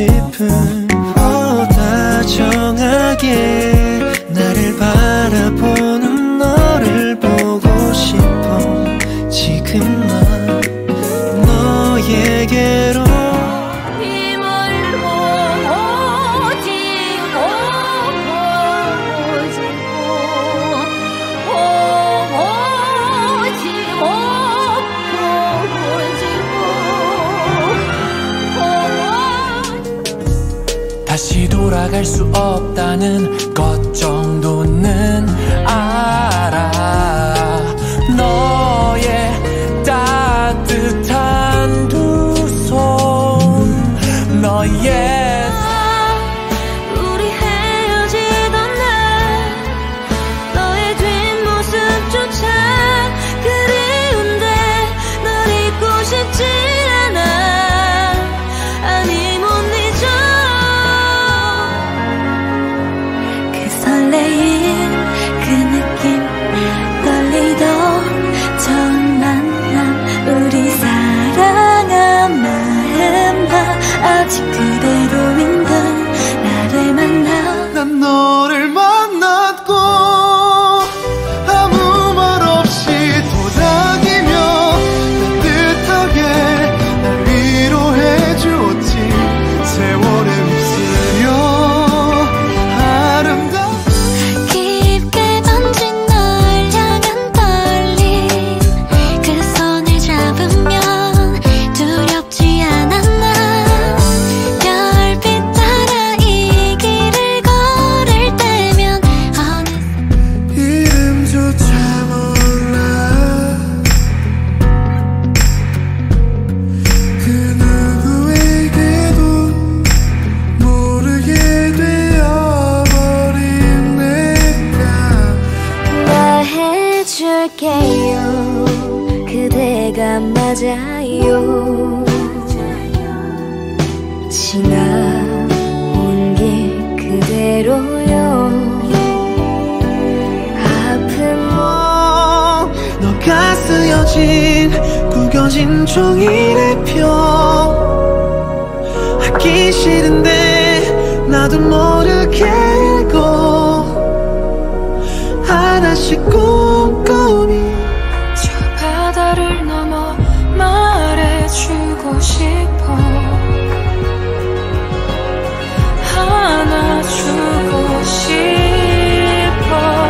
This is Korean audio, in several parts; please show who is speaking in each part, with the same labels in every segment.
Speaker 1: 싶은 다정하게 나를 바라보는 너를 보고 싶어. 지금 난 너에게로
Speaker 2: 다시 돌아갈 수 없다는 것 정도는 알아. 너의 따뜻한 두 손, 너의
Speaker 3: 우리 헤어지던 날 너의 뒷모습조차 그리운데 널 잊고 싶지 않아. 아니 못 잊어. 설레인 그 느낌 떨리던 처음 만남 우리 사랑한 마음과 아직 그대로인 듯 나를 만나.
Speaker 1: 난 너를 만났고 아무 말 없이 도닥이며 따뜻하게 날 위로해 주었지. 세월에 휩쓸려 그대가 맞아요. 지나온 길 그대로요. 아픈 너가 쓰여진 구겨진 종이의 표 하기 싫은데 나도 모르게 읽고 하나씩 꼼꼼히
Speaker 3: 바다를 넘어 말해주고 싶어. 안아주고 싶어.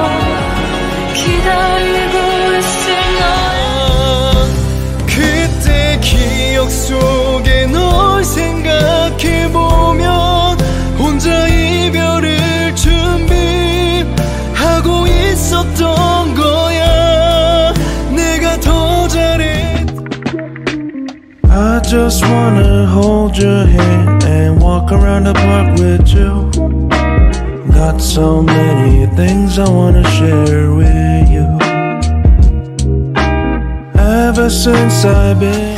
Speaker 3: 기다리고 있을 너야.
Speaker 1: 그때 기억 속에 널 생각해보면 혼자 이별을 준비하고 있었던 거야. I just wanna hold your hand and walk around the park with you. Got so many things I wanna share with you. Ever since I've been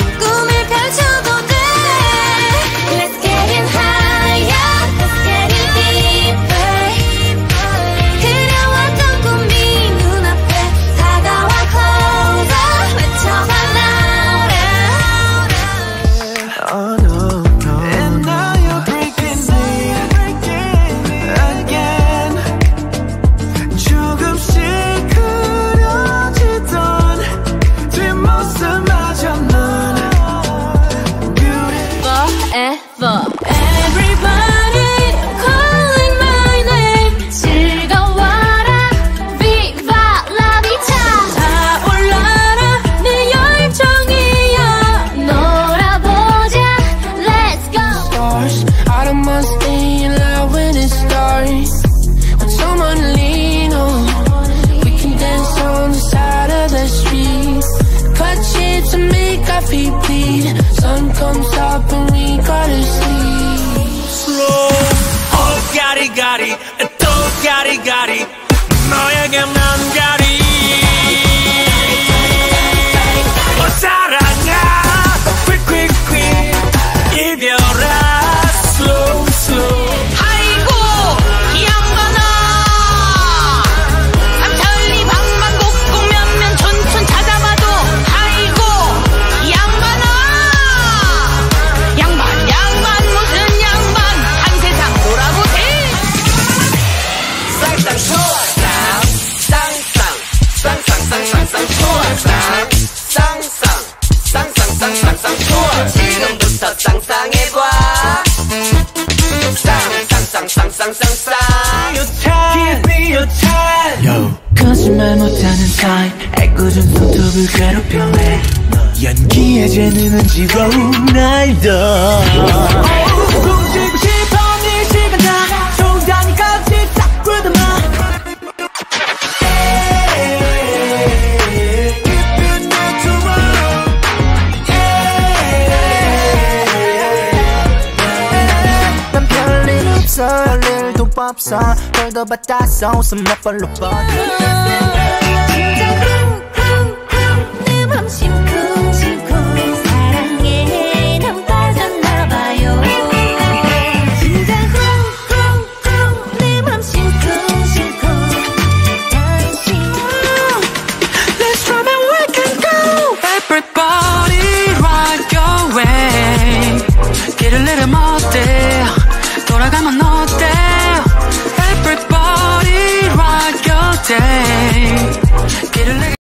Speaker 1: sun comes up and we gotta sleep. Slow. Oh, 가리가리, 또 가리가리, 너에게만 가리. 어, 사랑아, quick, quick, quick, 이별아, slow, slow.
Speaker 3: 아이고, 이 양반아. 삼천리 방방곡곡 몇몇 촌촌 찾아봐도 아이고, 이 양반아. 양반, 양반, 무슨 양반.
Speaker 2: 이제는 언제로 날 더 숨쉬고 싶어 네 시간 다 손다니까 싹 굴더만 난 별일 없어 할 일도 없어 별도 받았어 웃음 몇 발로 뻗어
Speaker 3: 내 맘 심쿵심쿵 사랑에 난 빠졌나봐요 진짜 쿵쿵쿵 내 맘 심쿵심쿵 당신
Speaker 2: Let's try my work and go
Speaker 4: Everybody rock your way 길을 잃으면 어때 돌아가면 어때 Everybody rock your day 길을 잃으면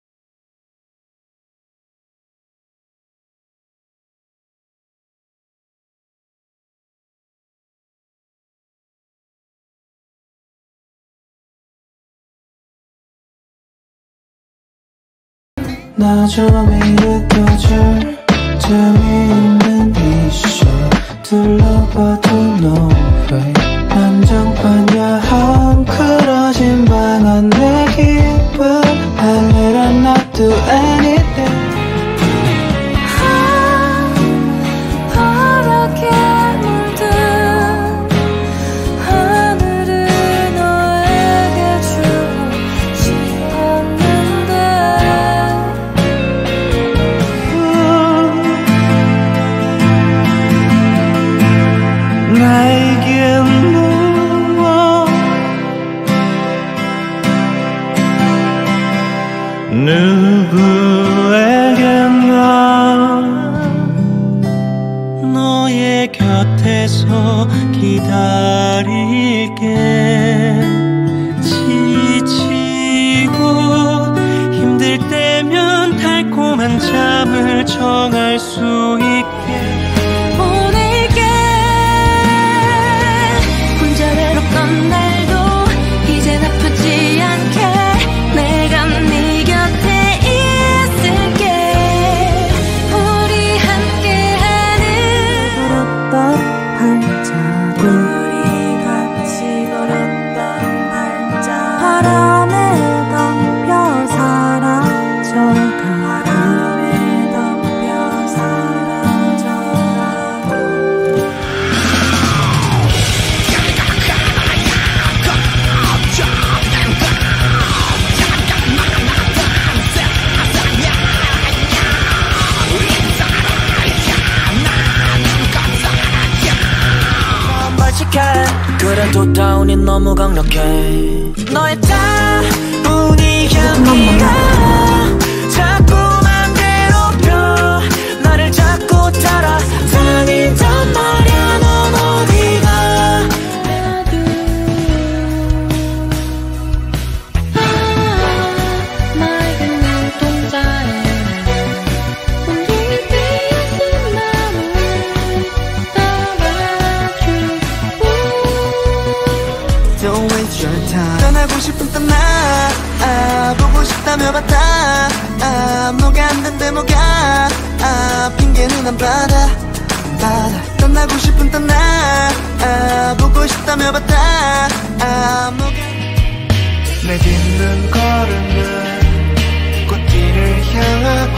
Speaker 1: 나 좀 일으켜줄 재미있는 이슈 둘러봐도 no way 난장판 야한 그러진 방한 내 기분 할 일은 not do anything
Speaker 3: 파랗게 물든 하늘을 너에게 주고 싶었는데
Speaker 1: 나에게 누워 누구에게나 너의 곁에서 기다릴게 지치고 힘들 때면 달콤한 잠을 정할 수 있게
Speaker 3: 보낼게 혼자 외롭던 날도 이젠 아프지 않게 내가 네 곁에 있을게 우리 함께하는 걸었던 발자국 우리 같이 걸었던 발자국 바람에 덮여 사라져가 바람에 덮여 사라져가
Speaker 2: 벌칙해 그래도 다운이 너무 강력해 너의 차분히 향기가 자꾸만 괴롭혀 나를 자꾸 따라다닌단 말야 넌 어디가
Speaker 3: 맑은 눈동자에 온종일 피어진 마음을 따라주고
Speaker 2: Don't waste your time 떠나고 싶은 떠나 보고 싶다며 봤다 뭐가 안 된대 뭐가 핑계는 안 받아 떠나고 싶은 떠나 보고 싶다며 봤다 뭐가 내 딛는 걸음은 꽃길을 향하고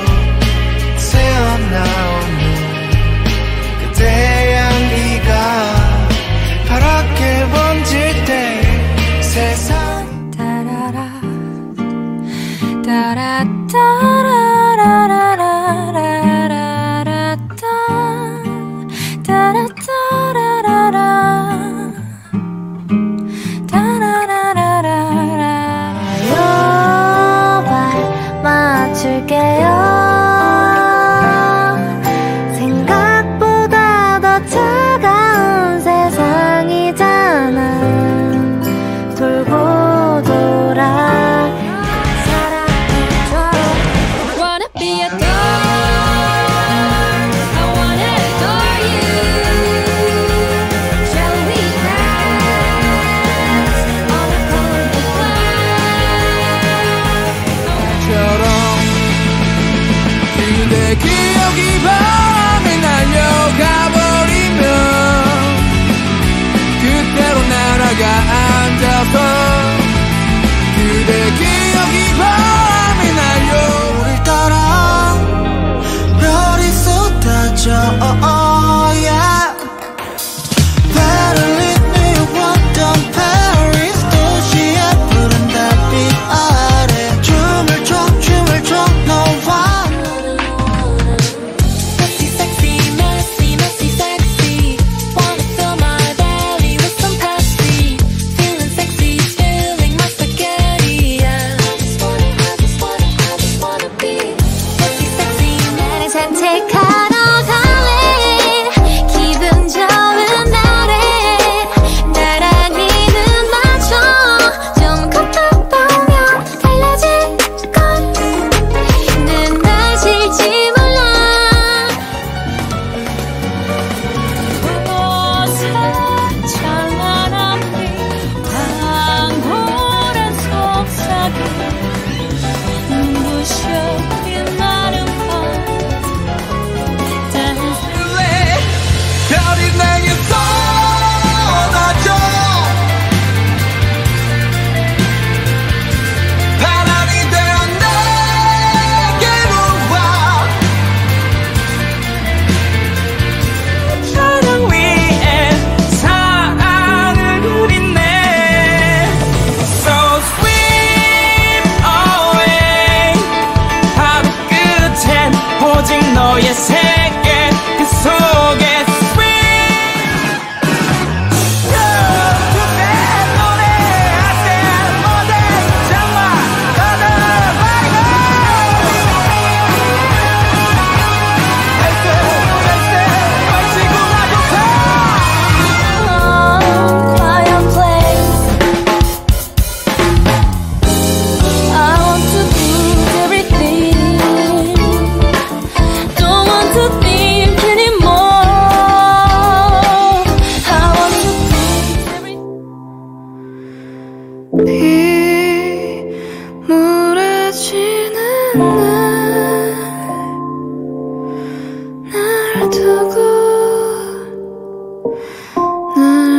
Speaker 2: 새어나오는 그대의 향기가 파랗게 번질 때 세상
Speaker 3: 따라라 맞출게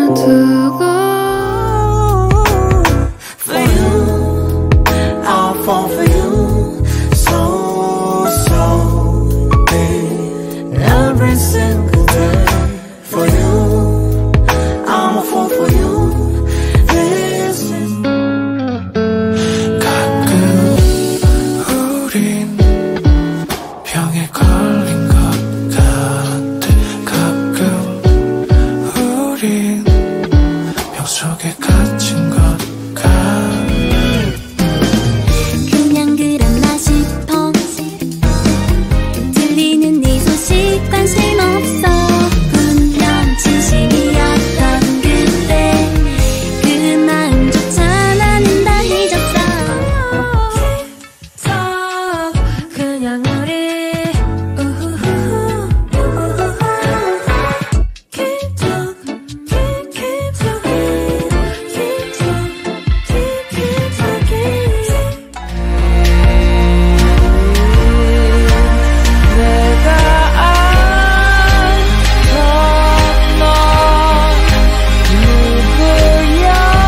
Speaker 3: 두고
Speaker 2: For you, I'll fall for you. So big. Every single day. For you, I'm a fool for you. This is
Speaker 1: 가끔 우린 병에 걸린 것 같아. 가끔 우린 병 속에 갇힌 것 같아.
Speaker 3: 그냥 그랬나 싶어. 들리는 네 소식 관심 없어. 분명 진심이었던 그때 그 마음조차 나는 다 잊었어. 그냥 우리 Keep talking, keep talking, keep talking.
Speaker 4: 내가 알던 넌 누구야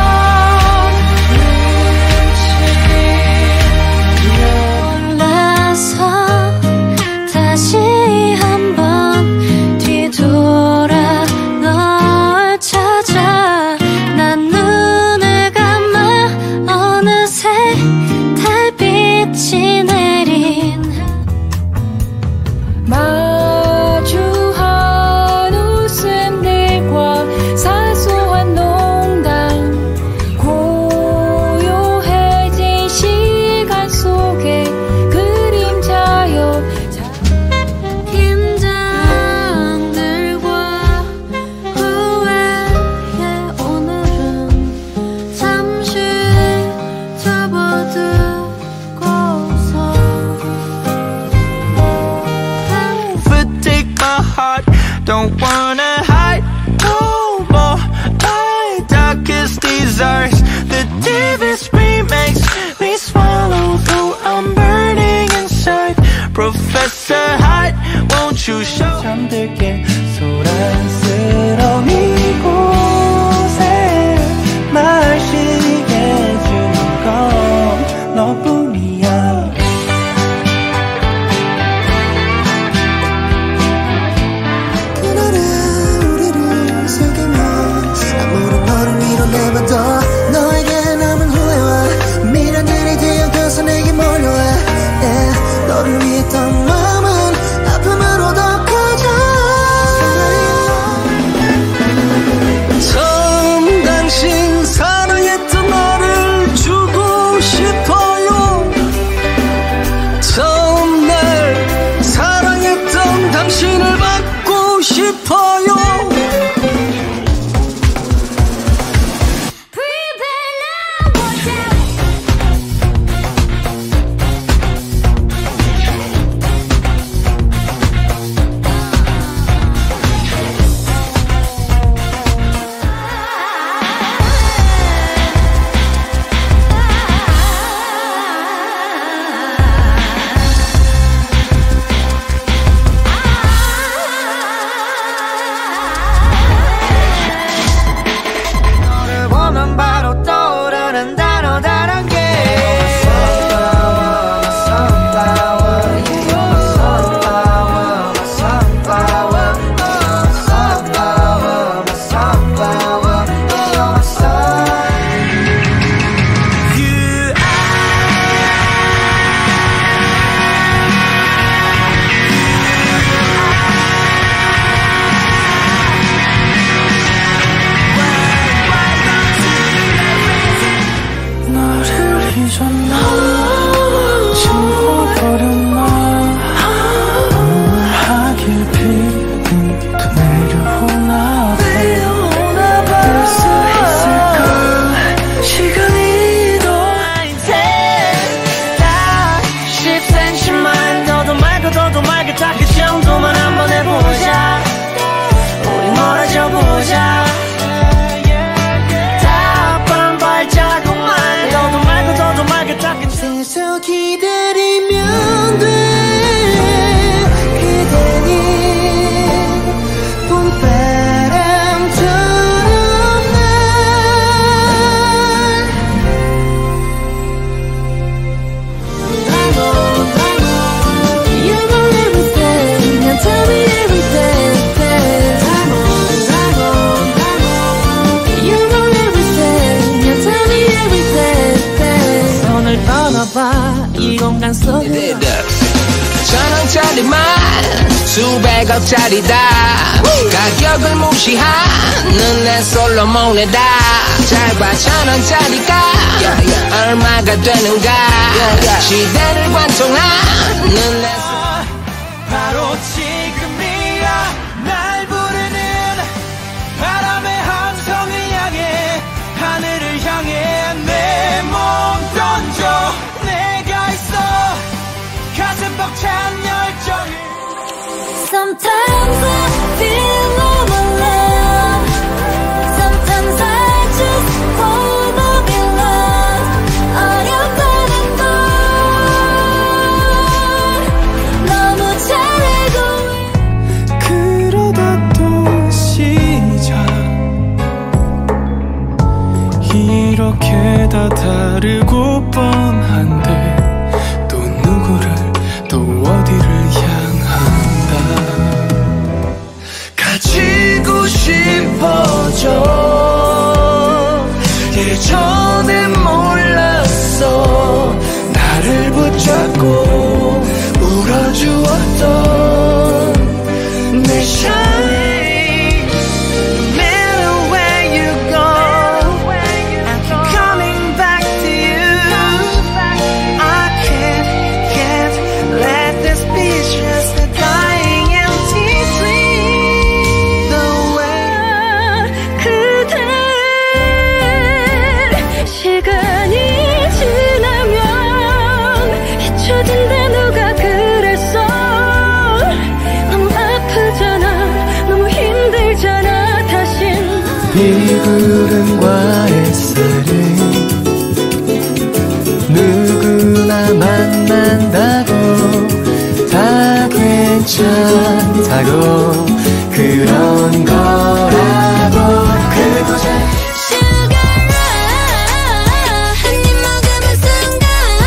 Speaker 3: 몰라서 다시 한번 뒤돌아 널 찾아. 난 눈을 감아 어느새 달빛이 내린
Speaker 5: 마주한 웃음들과 사소한 농담 고요해진 시간 속에 그림자여
Speaker 3: 긴장들과 후회의 오늘은 잠시 접어들고서
Speaker 2: take my heart, don't wanna hide no more. My darkest desires, the deepest pain makes me swallow though I'm burning inside. Professor Hyde, won't you show? 잠들게 소란스러운 이곳에 날 쉬게 해주는 건 너뿐이야. 그날의 우리를 새기며 아무런 너를 밀어내봐도 너에게 남은 후회와 미련들이 뒤엉켜서 내게 몰려와. 너를 위했던 마음은 아픔으로 더 커져. 처음 당신 사랑했던 너를 주고 싶어요. 처음 날 사랑했던 당신을 받고 싶어요. 너를 보면 바로 떠오르는 단어 다른 게 너를 잊었나 지워버렸나 눈물 하길 비는 또 내려오나 봐. 수 있을까 시간이 더 10cm만 너도 말고 너도 말고 다 그 정도만 한번 해보자. 우리 멀어져 보자. 다음 발자국만 너도 말고 너도 말고 다 그 계속 기다리면 돼. 그대는 봄바람처럼
Speaker 6: 속에 1,000원짜리만 수백억짜리다 가격을 무시하는 내 솔로몬에다 잘 봐 1,000원짜리가 얼마가 되는가 시대를 관통하는 내
Speaker 2: 바로 지금이야 날 부르는 바람의 함성을 향해 하늘을 향해 내 몸 던져 내가 있어 가슴 벅찬 열정을
Speaker 3: Sometimes I feel overwhelmed. Sometimes I just wanna be loved. 어렵다는 걸 너무 잘 알고
Speaker 2: 그러다 또 시작 이렇게 다 다르고 뻔한데 또 누구를 또 어디를 향한다 가지고 싶어져 예전엔 몰랐어 나를 붙잡고 울어주었던 내 shine No matter where you go I keep coming back to you I can't let this be just a dying empty dream The way
Speaker 3: 그대 시간이 지나면 잊혀진대 누가 그랬어 너무 아프잖아 너무 힘들잖아 다신
Speaker 2: 이 구름과 햇살은 누구나 만난다고 다 괜찮다고 그런 거라고 그곳에
Speaker 3: Sugar rush 한 입 먹으면 순간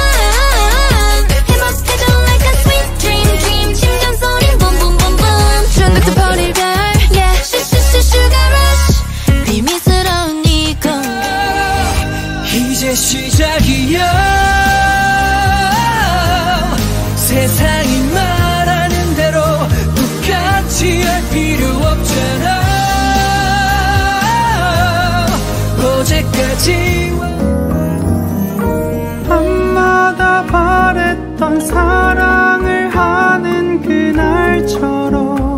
Speaker 3: 행복해져 like a sweet dream 심장 소리 boom boom boom boom 중독된 버릴걸 yeah sugar rush 비밀스러운 이 공간
Speaker 2: 이제 시작이야 세상이 말하는 대로 똑같이 할 필요 없잖아 어제까지 밤마다 바랬던 사랑을 하는 그날처럼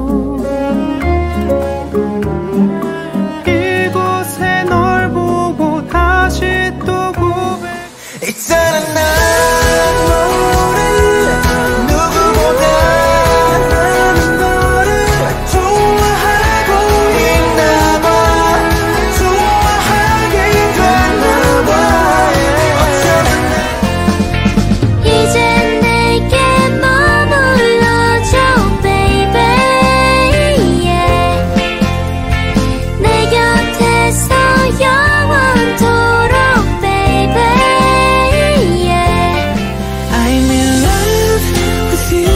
Speaker 2: 이곳에 널 보고 다시 또 고백 있잖아 난 너를 누구보다 나는 너를 좋아하고 있나봐 좋아하게 됐나봐 어쩌면
Speaker 3: 이젠 내게 머물러줘 baby yeah. 내 곁에서 영원토록 baby yeah.
Speaker 2: I'm in love with you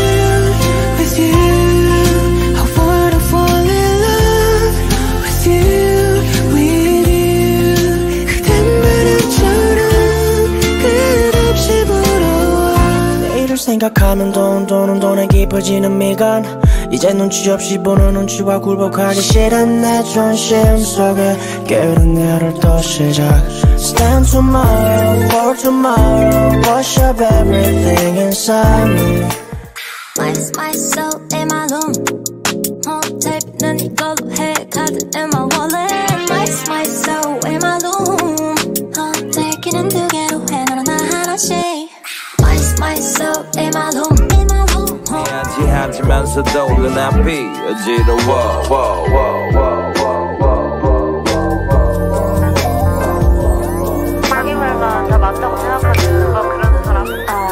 Speaker 2: I wanna fall in love with you 그댄 바람처럼 끝없이 불어와 내일을 생각하면 돈에 깊어지는 미간 이제 눈치 없이 보는 눈치와 굴복하기 싫은 내 존심 속에 게으른 내 하루를 또 시작 Stand tomorrow for tomorrow Wash up everything inside me
Speaker 3: My soul in my room 테이프는 이걸로 해 카드 in my wallet My soul in my room 떼기는 두 개로 해 너는 나 하나씩 My soul in my room
Speaker 7: 하지면서도 눈앞이 어지러워
Speaker 8: 자기 말만 다 맞다고 생각하는 누가 그런 사람?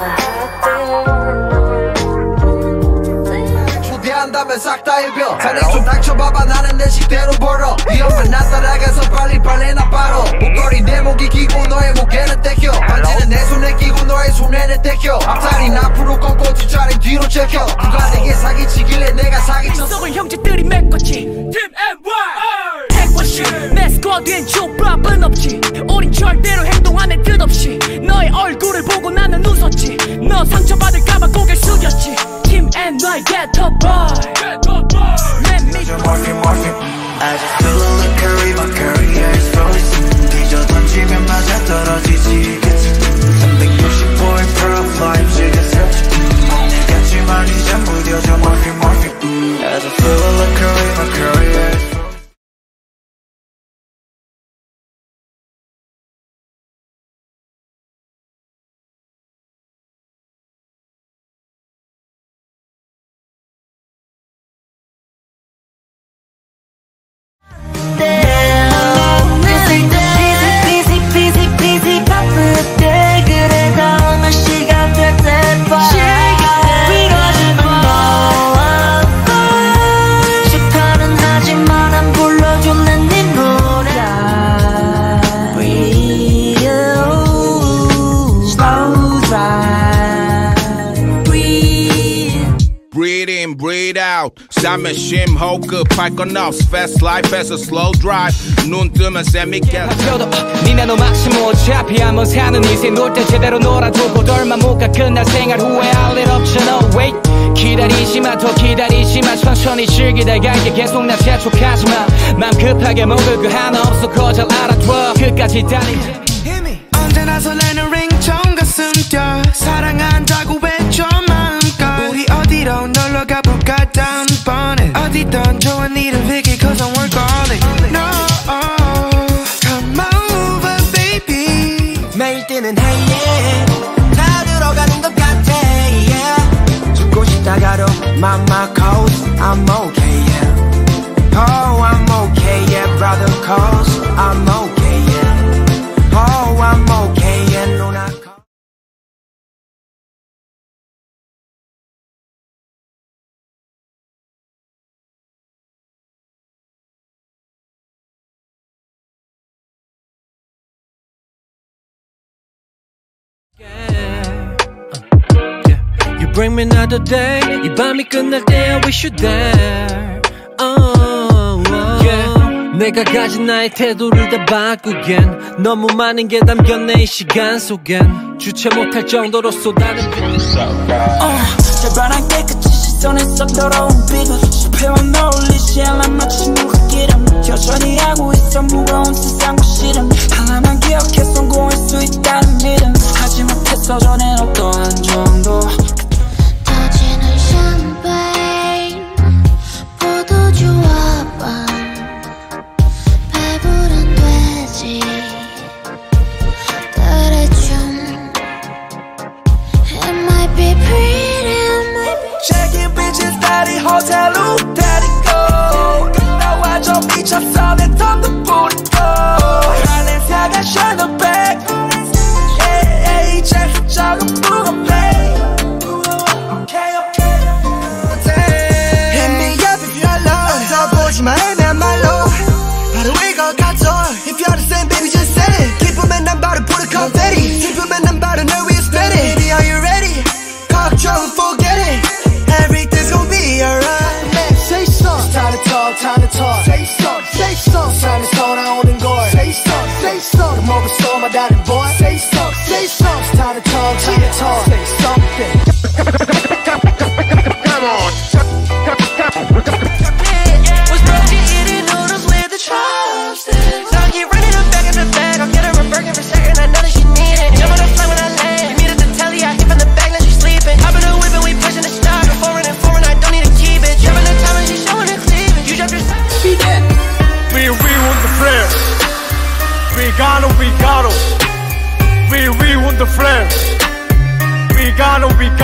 Speaker 7: 초대한다면 싹 다 일벼 자네 좀 닥쳐봐봐 나는 내 식대로 벌어 위험한 나 따라가서 빨리 나 바로 목걸이 내 목이 끼고 너의 목에는 떼겨 반지는 내 손에 끼고 너의 손에는 떼겨 앞다리는 앞으로 꺾고 뒷자리 뒤로 제껴 누가 내게 사기치길래 내가 사기쳤어
Speaker 9: 속을 형제들이 메꿨지 Team NY 핵과시 내 스쿼드엔 조밥은 없지 우린 절대로 행동 안 해 뜻없이 너의 얼굴을 보고 나는 웃었지 너 너 상처받을까봐 고개 숙였지 Team NY get up boy Let me
Speaker 1: I just feel a little curry, my career is frozen 뒤져 던지면 맞아 떨어지지 360포인 프로파일 즐겨서 같지만 이제 무뎌져 morphine I just feel a little curry, my career is frozen
Speaker 10: Breathe out 삶의 심호 급할 건 없어 Fast life as a slow drive 눈 뜨면 쌤이 깨
Speaker 11: 니네 너 막시모 어차피 한번 사는 인생 놀 때 제대로 놀아두고 덜만 못 가 끝날 생활 후회할 일 없잖아 Wait 기다리지마 더 기다리지마 천천히 즐기다 갈게 계속 나 재촉하지마 맘 급하게 먹을 거 하나 없어 거절 알아둬 끝까지 달리자
Speaker 12: 언제나 설레는 ring톤과 숨겨 사랑한다고 외쳐 마음껏 우리 어디로 놀러 가볼까 다음번엔 어디든 좋아 니를 위해 cause I'm workaholic No come over baby
Speaker 6: 매일 뜨는 해에 다 들어가는 것 같아 yeah. 죽고 싶다가도 mama cause I'm okay yeah. Oh I'm okay yeah brother cause I'm okay yeah. Oh I'm okay yeah 누나
Speaker 1: You bring me another day 이 밤이 끝날 때 I wish you there yeah. 내가 가진 나의 태도를 다 바꾸겐 너무 많은 게 담겼네 이 시간 속엔 주체 못할 정도로 쏟아낸
Speaker 13: 제발 안 깨끗이 시선에서 더러운 비극 실패와 놀리지 않아 마치 무기름 여전히 하고 있어 무거운 세상과 싫음 하나만 기억해 성공할 수 있다는 믿음 하지 못했어 전엔 어떠한 정도
Speaker 3: 터지는 샴페인 포도주와 배부른 돼지 들의 춤 It might be pretty
Speaker 12: Checking bitches 다리 호텔로 데리고 나와 좀 미쳤어 내 덤도 뿌리고 발렌시아가 샤넬백 이제 흡적은 무겁네 Hit me up if you're alone 써보지마 애매한 말로 바로 이거 가져 If you're the same baby just say it 기쁘면 난 바로 불을 confetti 슬프면 난 바로 널 위해 spend it Baby are you ready? 걱정은 forget it Everything's gonna be alright Say something time to talk, time to talk Say something, say something time 나오는 걸 Say something, say something 먹을 쏘마 다른 boy Say something, say something time to talk, time to talk Say something Come on
Speaker 6: Was broken eating noodles with the chopsticks Now keep running up back in the bag I'll get her a burger for certain I know that she need it Jump on the flight when I land You meet at the telly I hit from the back now she's sleeping Hop in the whip and we pushing the stock I'm foreign I don't need to keep it Jumping the time and she's showing her cleavage You dropped your side She dead
Speaker 14: We want the flares We got 'em We want the flares We got 'em We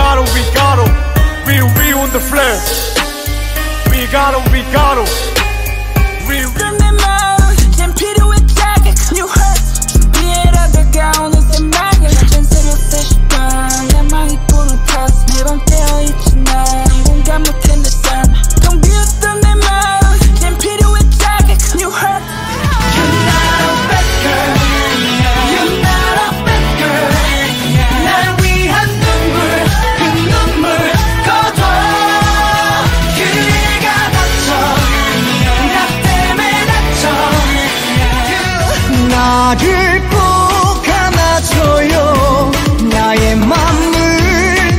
Speaker 14: want the flares We got 'em We
Speaker 13: 내 마음 난 필요해 자극 New hurts 준비해라 다가오는 생각에 전세를 쓰시던 내 맘이 불을 탔어 매번 깨어있지 나 공감 못한 내 삶 텅 비었던 내 마음 난 필요해 자극 New hurts You're not a bad girl You're not a bad girl 날 위한 눈물 그 눈물 거둬 그대가 다쳐 나 때문에 다쳐
Speaker 12: 나를 꼭 안아줘요 나의 맘을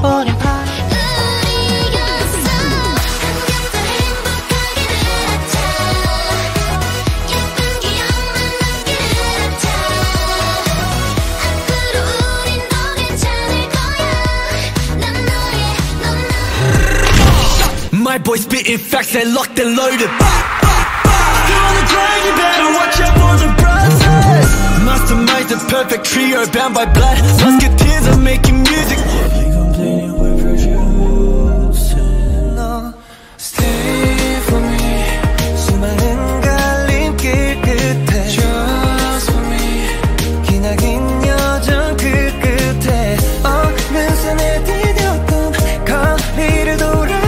Speaker 2: 우린 파
Speaker 15: My boy spitting facts and locked and loaded. You on the grind, you better watch out for the brothers. Mastermind the perfect trio bound by blood. Musketeers are making music. No, stay for me. 수많은 갈림길 끝에 Just for me. 기나긴 여정 그 끝에 어느 산에 디뎠던 거리를 돌아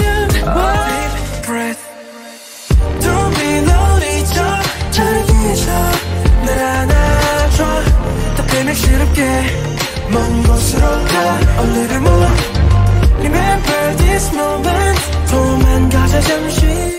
Speaker 15: 먼 곳으로 가 A little more Remember this moment 도망가자 잠시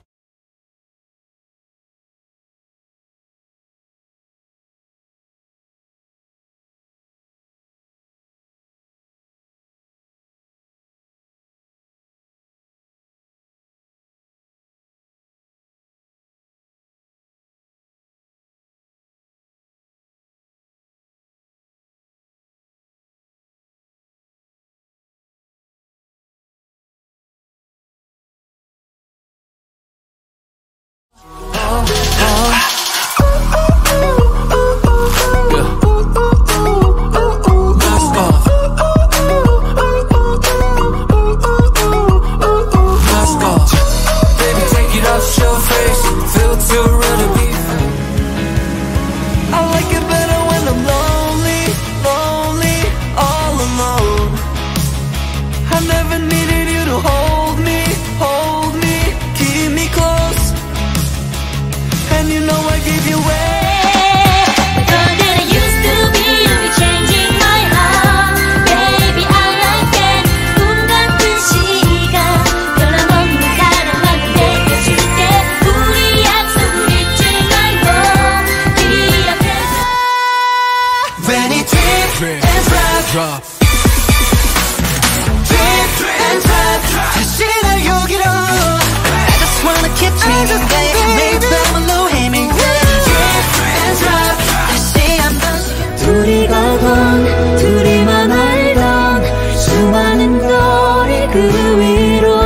Speaker 3: 둘이 가던 둘이만 알던 수많은 거리 그 위로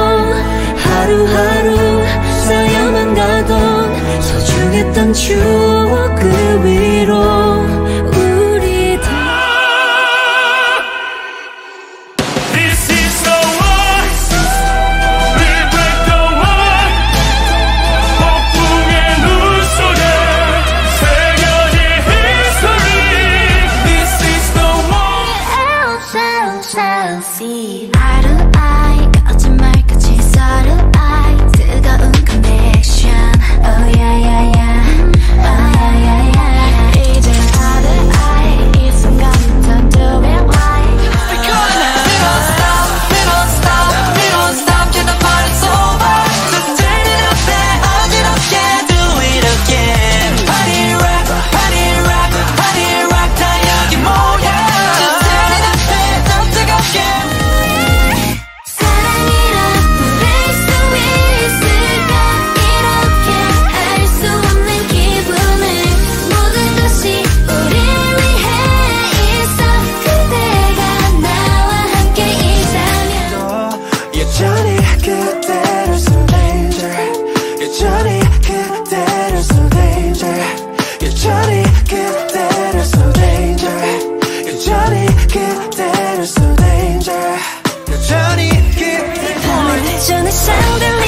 Speaker 3: 하루하루 쌓여만 가던 소중했던 추억 그 위로 우리 다
Speaker 16: This is the war We break the war 폭풍의 눈 속에 새겨진 history This is the war
Speaker 3: so see eye to eye 거짓말까지 서로아이 뜨거운 connection Oh yeah yeah yeah Oh yeah yeah yeah 이제 eye to eye 이 순간부터 do it right
Speaker 13: We don't stop, we don't stop, we don't stop till the party's over Just turn it up there, 어지럽게 do it again Party rock, party rock, party rock 다 여기 모여 Just turn it up there, 더 뜨겁게
Speaker 3: 사랑이라 부를 수 있을까 이렇게 알 수 없는 기분을 모든 것이 우릴 위해 있어 그대가 나와 함께 있다면
Speaker 15: 여전히 그대로 so danger 여전히 그대로 so danger 여전히 그대로 so danger 여전히 그대로 so danger 여전히 그대로
Speaker 3: 밤을 전에 상대로